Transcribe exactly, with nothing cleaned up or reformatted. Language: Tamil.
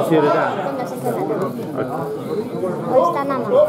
学的蛋。 真的是真的。 啊我是大妈妈。